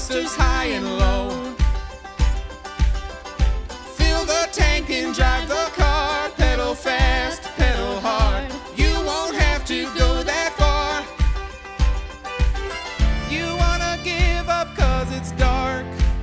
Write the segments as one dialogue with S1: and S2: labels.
S1: thrusters high and low. Fill the tank and drive the car. Pedal fast, pedal hard. You won't have to go that far. You wanna give up 'cause it's dark.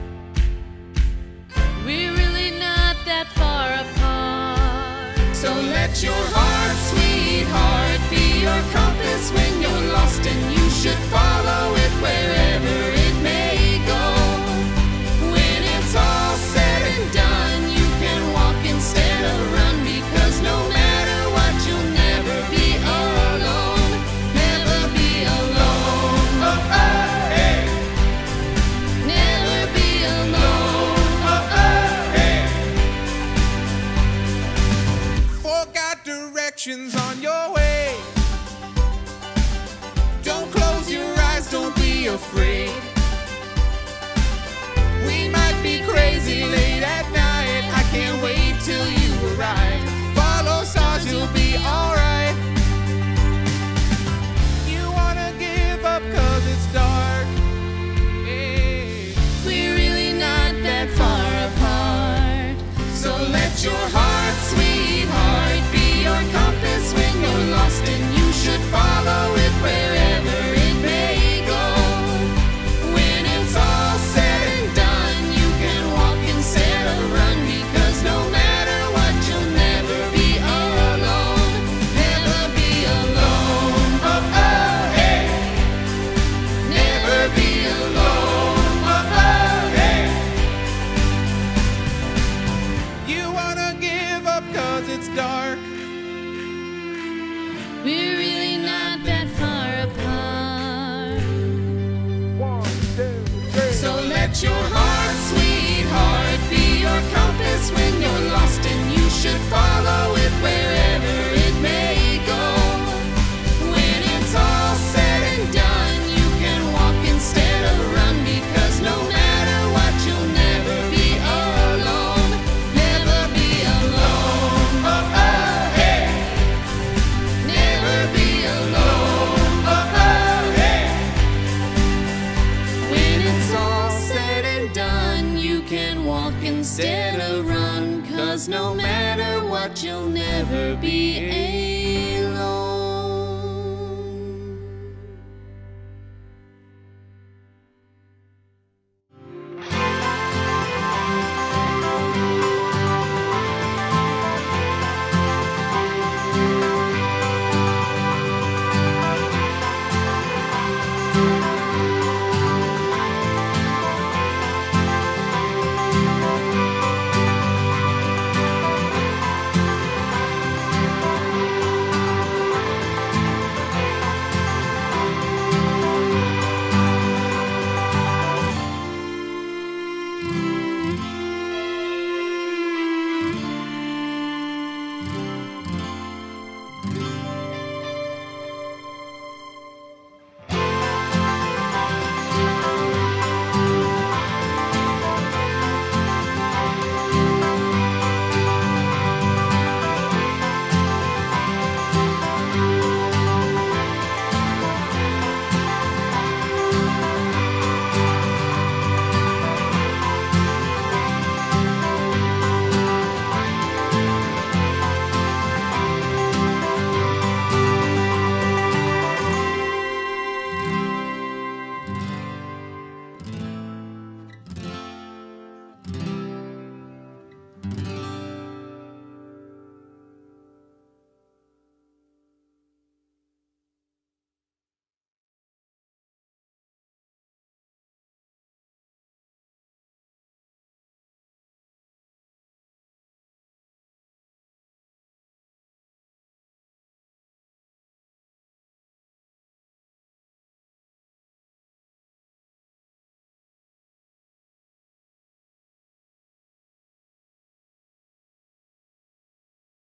S2: We're really not that far apart.
S1: So let your heart, sweetheart, be your compass when you're lost, and you should follow it wherever it may go. When it's all said and done, you can walk instead of run, because no matter what, you'll never be alone. Never be alone. Oh, oh, hey.
S2: Never be alone.
S1: Oh, oh, hey. Forgot directions on your way. Don't close your eyes, don't be afraid. We might be crazy late at night. I can't wait till you arrive. Follow stars, you'll be alright. You wanna give up 'cause it's dark. Hey.
S2: We're really not that far apart.
S1: So let your heart, sweetheart, be your compass when you're lost, and you should follow it wherever it may go. When it's all said and done, you can walk instead of run, because no matter what, you'll never be alone. Never be alone. Oh, oh, hey. Never be alone. Oh, oh, hey. You wanna give up 'cause it's dark.
S2: We're really not that far apart.
S1: So let your heart, sweetheart, be your compass when you're lost, and you should follow it wherever it may go. When it's all said and done, you can walk instead of run, because no matter what, you'll never be alone. Never be alone. Oh, oh, hey. Never be alone. Oh, oh, hey. When it's all said and done, you can walk instead of run, 'cause no matter what, you'll never be alone.